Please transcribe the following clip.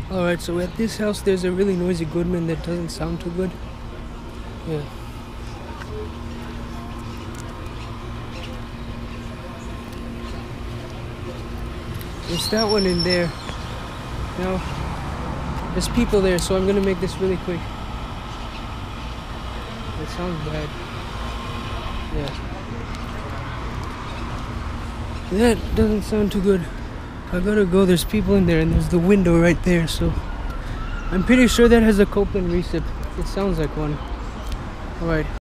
Alright, so at this house there's a really noisy Goodman that doesn't sound too good. Yeah. It's that one in there. Now, there's people there, so I'm gonna make this really quick. It sounds bad. Yeah. That doesn't sound too good. I gotta go, there's people in there and there's the window right there, so I'm pretty sure that has a Copeland recip. It sounds like one. Alright.